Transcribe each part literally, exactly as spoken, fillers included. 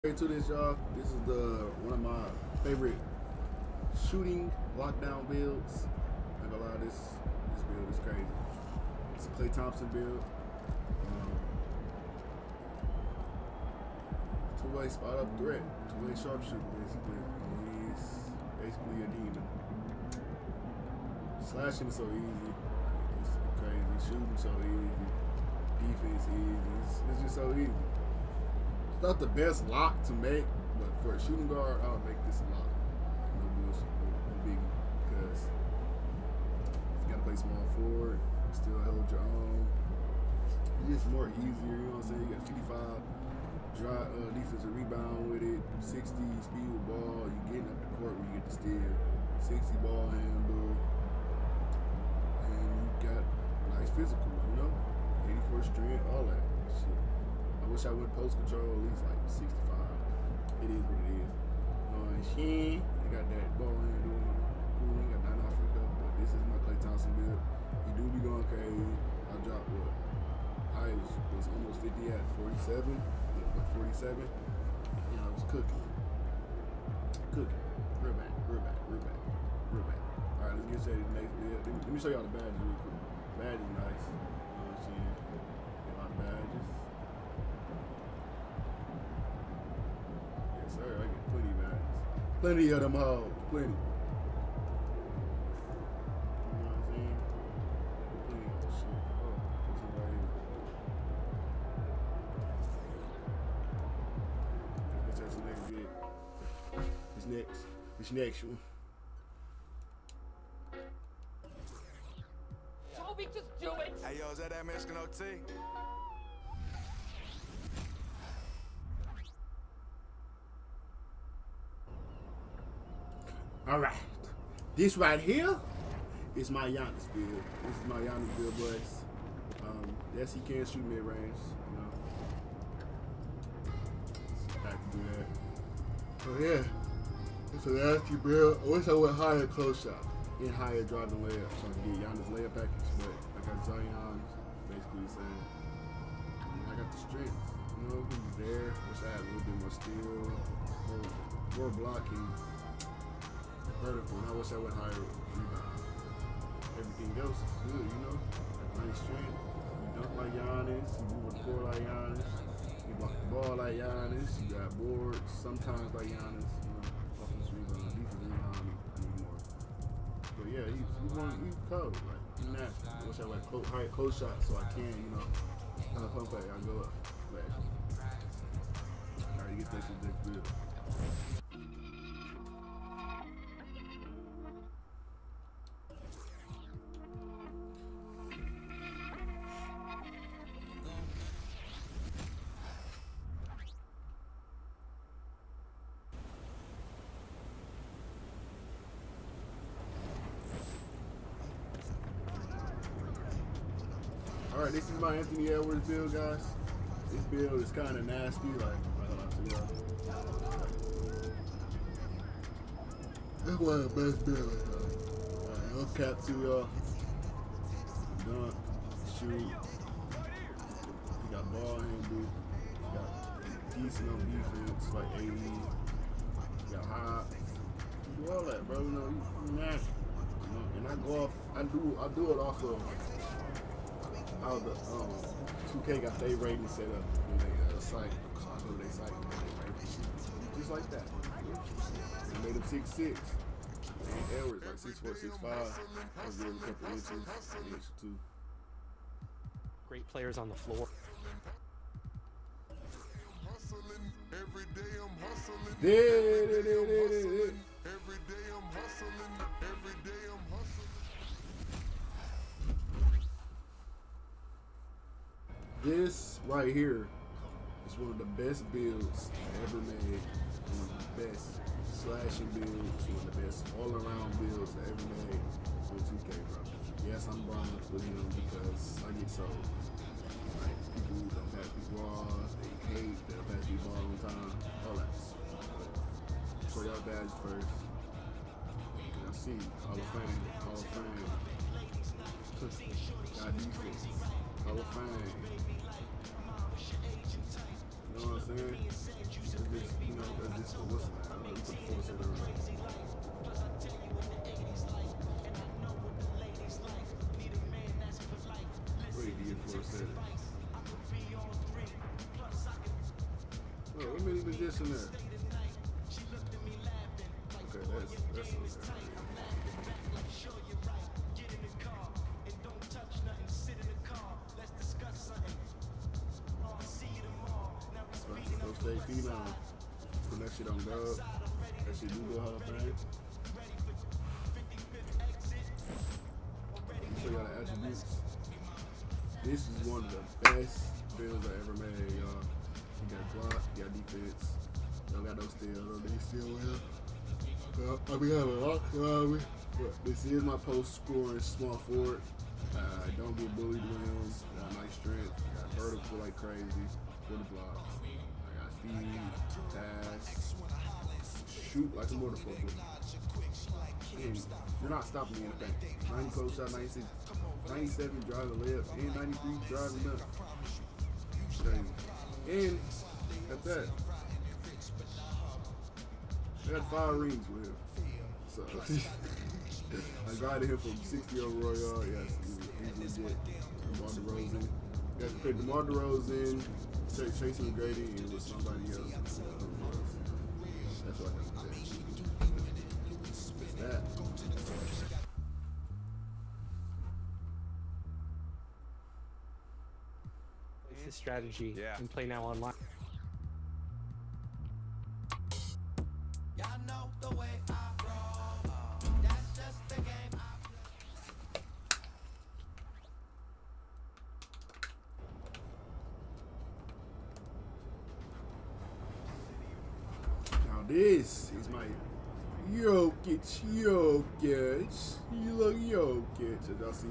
To this, y'all. This is the one of my favorite shooting lockdown builds. I'm gonna lie, this this build is crazy. It's a Klay Thompson build. Um, two-way spot up threat, two-way sharpshooter basically. He's basically a demon. Slashing is so easy. It's crazy. Shooting so easy. Defense easy. It's, it's just so easy. Not the best lock to make, but for a shooting guard, I'll make this a lock. No bullshit, no, no biggie, because you gotta play small forward, you still hold your own. It's just more easier, you know what I'm saying? You got fifty-five dry uh, defensive rebound with it, sixty speed with ball. You getting up the court when you get the steal, sixty ball handle, and you got nice physicals, you know, eighty-four strength, all that shit. I wish I would post control at least like sixty-five. It is what it is. You know, and Sheen, they got that ball handle. Cool, he got nine off freaked up, but this is my Klay Thompson build. He do be going crazy. I dropped what? I was, was almost fifty at forty-seven. Yeah, forty-seven. And I was cooking. Cooking. Real bad, real bad, real bad, real bad. Alright, let's get straight to the next build. Let me, let me show y'all the badges real quick. Badge is nice. You know what I'm saying? Get a lot of badges. Sir, I get plenty of badges. Plenty of them hoes. Plenty. You know what I'm saying? Plenty of that shit. Oh, put some right here. What's that the next bit? What's next? What's next one? Toby, just do it! Hey, yo, is that that Mexican O T? All right, this right here is my Giannis build. This is my Giannis build, boys. Um, yes, he can shoot mid range. You know, I have to do that. So yeah, it's a nasty build. I wish I went higher close shot and higher driving layup so I can get Giannis layup package. But I got Zion, basically the same. And I got the strength. You know, he's there. Wish I had a little bit more skill, more, more blocking. Vertical, and I wish I went higher rebound. Everything else is good, you know? Nice strength. You dunk like Giannis, you move the court like Giannis, you block the ball like Giannis, you got boards sometimes like Giannis, you know, offensive rebound, defensive rebound, I need, I need more. But yeah, he's he's one he's cold, like he's nasty. I wish I went close, higher close shot so I can, you know, kind of pump back, I go up. But alright, get that to the next build. Alright, this is my Anthony Edwards build, guys. This build is kind of nasty, like, I don't know to y'all. This is one of the best builds, though. Alright, no cap to y'all. Dunk, shoot. He got ball handle. He got decent on defense, like eighty. He got hops. You do all that, bro. You know, he's nasty. You know, and I go off, I do, I do it off of how the um, two K got their rating set up when they uh, site, so I know they site when they rating. Just like that. They made him six six. And Edwards like six four, six five. I was giving a couple inches, an inch or two. Great players on the floor. Every day I'm hustling. Yeah, yeah, yeah, yeah, yeah, yeah. Every day I'm hustling. Every day I'm hustling. This right here is one of the best builds I ever made. One of the best slashing builds, one of the best all-around builds I ever made with two K, bro. Yes, I'm bronze with him because I get sold. Like, people who don't pass me balls, they hate, they'll pass me ball on time, all that. So y'all badge first. And I see Hall of Fame, Hall of Fame. Got defense, Hall of Fame. You know what I'm saying? just, you know, that's just the what's it, man. You put the force in there. What do you get for a set? Oh, what many position there? Okay, that's that's okay. Go stay feet on. Put that shit on dub. That shit do go Hall of Fame. Show y'all the attributes. This is one of the best builds I ever made, y'all. You got block, you got defense. Y'all got no steal, no they still will. Uh, I be having a lot, uh, but this is my post scoring small forward. Uh, don't get bullied with him. Got nice strength. Got vertical like crazy. For the blocks. I got speed, pass, shoot like a motherfucker. And you're not stopping me in the paint. ninety close shot, ninety-six, ninety-seven driving layup, and ninety-three driving up. Crazy. And at that, I got five rings with him. So I guided him from sixty overall yard. Yes, he's legit. DeMar DeRozan. Got to pick DeMar DeRozan, Tracy McGrady, and with somebody else. That's what I got to pick. It's that. It's his strategy Yeah. and play now online. Y'all know the way I roll. That's just the game I Now this is my Jokic, Jokic, you look Jokic, as y'all see.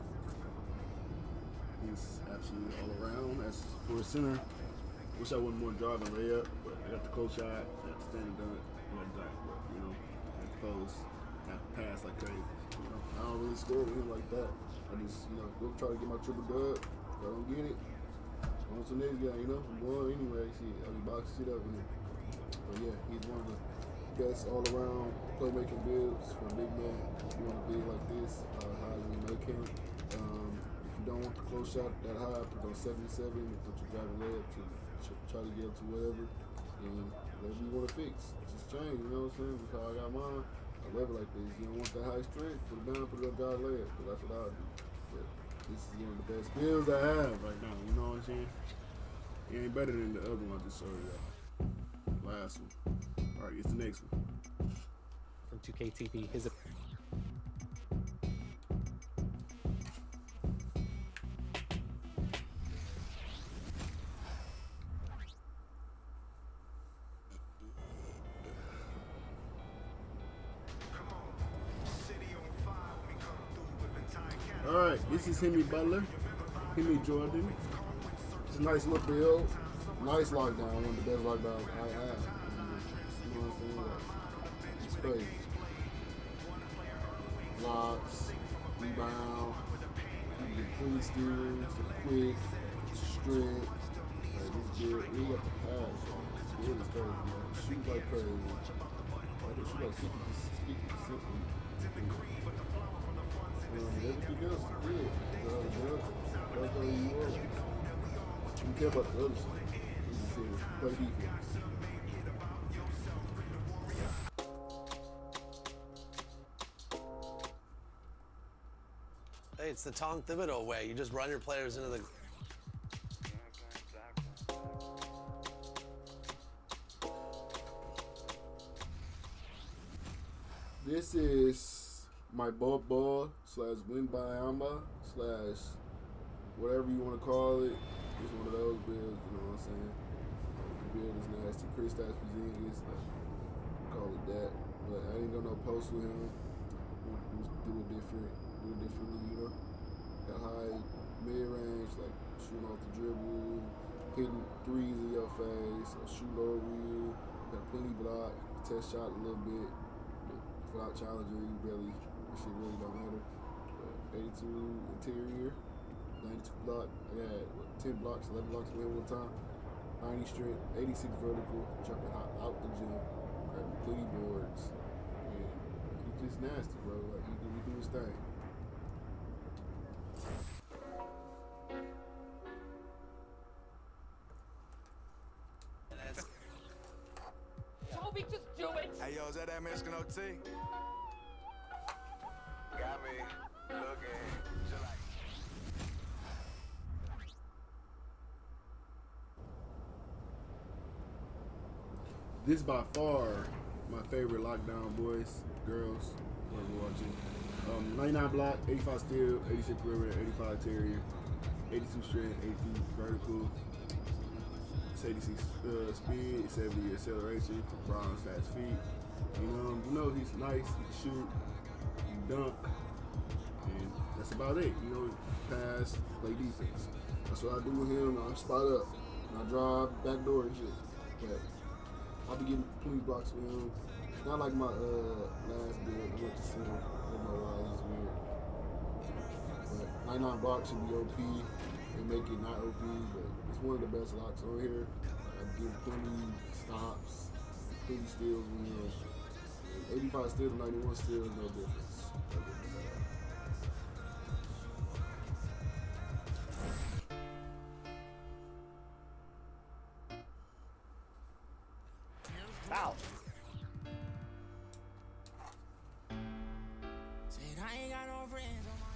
He's absolutely all around. That's for a center. Wish I wasn't more driving layup, but I got the close shot, I got the standing dunk, and I dunk, but you know, I got the post, I got the pass like crazy. You know, I don't really score with him like that. I just, you know, go try to get my triple dub. If I don't get it, on to the next guy, you know. I'm going anyway. Shit, I'll be boxing shit up with him. But yeah, he's one of the best all around playmaking builds for a big man. You want to be like this, uh, high as you make him. Um, if you don't want the close shot that high, put on seventy-seven, put your driving layup to try to get up to whatever, and whatever you want to fix. Just change, you know what I'm saying? That's how I got mine. I love it like this. You don't want that high strength, put it down, put it on driving layup, because that's what I do. But this is one of the best builds I have right now, you know what I'm saying? It ain't better than the other one I just showed you. Last one. All right, it's the next one. From two K T V. His All right, this is Henry Butler, Henry Jordan. It's a nice little build, nice lockdown, one of the best lockdowns I have. You know what I'm saying? Like, it's crazy. Blocks, rebound, you get clean steals, quick, strength. Like, this build, we got the pass. This build is crazy, man. Shoot like crazy. Like, they shoot like fifty percent. Um, everything else is good. You know, that's all you want. You care about the other side. You just say, play defense. Hey, it's the Tom Thibodeau way. You just run your players into the... This is my ball ball slash Wembanyama slash whatever you want to call it. It's one of those builds, you know what I'm saying? The build is nasty. Kristaps Porzingis, like, call it that. But I ain't gonna no post with him. We'll do it different, do it differently, you know. Got high mid range, like shooting off the dribble, hitting threes in your face, or shoot over you. Got plenty block, test shot a little bit. Without challenger, you barely, this shit really don't matter. But eighty-two interior, ninety-two block. I had what, ten blocks, eleven blocks away one time. ninety strength, eighty-six vertical, jumping out, out the gym, grabbing clean boards, and he's just nasty, bro. Like he do, he do his thing. Toby, just do it! Hey, yo, is that that Mexican O T? Got me looking just like. This by far my favorite lockdown boys, girls, whoever watching. Um, ninety-nine block, eighty-five steel, eighty-six perimeter, eighty-five interior, eighty-two strength, eighty-two vertical. It's eighty-six uh, speed, seventy acceleration, bronze fast feet. You know, you know he's nice, he can shoot, he can dunk, and that's about it. You know, pass, play defense. That's what I do with him. I spot up, and I drive back door and shit. But I'll be getting police blocks with him. It's not like my uh, last build. I went to see him. I don't know why he's weird. But ninety-nine blocks should be O P. They make it not O P, but it's one of the best locks on here. I give plenty stops, plenty steals when you eighty-five steals to ninety-one steals, no difference. No difference at all. Foul. Said I ain't got no friends on my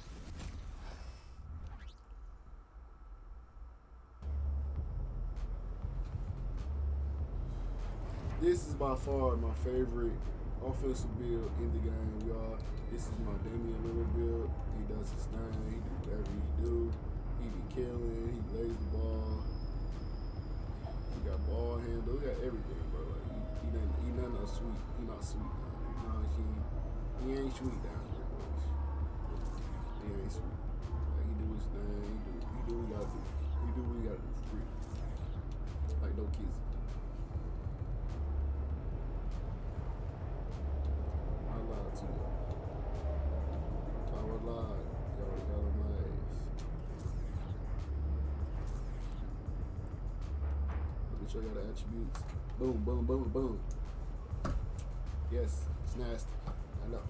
This is by far my favorite offensive build in the game, y'all. This is my Damian Lillard build. He does his thing. He do whatever he do. He be killing. He lays the ball. He got ball handle. He got everything, bro. Like he, he, done, he not no sweet. He not sweet down here. You know, he, he ain't sweet down here, boys. He ain't sweet. Like he do his thing. He do. He do what he gotta do. He do what he gotta do for free. Like no kids. I lied to you. I would lie. Y'all already got on my ass. Make sure I got the attributes. Boom, boom, boom, boom. Yes, it's nasty. I know.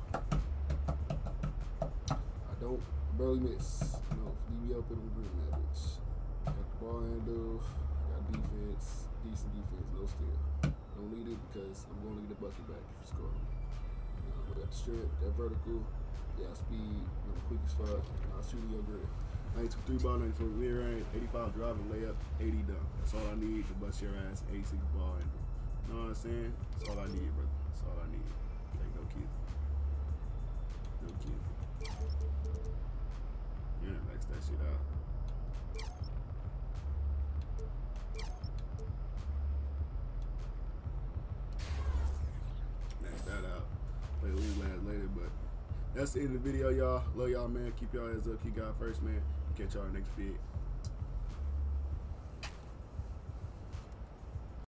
I don't barely miss. No, leave me open and green that bitch. Got the ball handle, got defense, decent defense, no steal. Don't need it because I'm going to get the bucket back if you score. I got the strip, got vertical, yeah, speed, you know, quick as fuck, and I'll shoot in your grid. ninety-two three ball, ninety-four mid range, eighty-five driving layup, eighty dunk. That's all I need to bust your ass, eighty-six ball. And, you know what I'm saying? That's all I need, brother. That's all I need. Okay, no kids. No kids. Yeah, max that shit out. Max that out. Play the league last later, but that's the end of the video, y'all. Love y'all, man. Keep y'all heads up. Keep God first, man. Catch y'all next vid.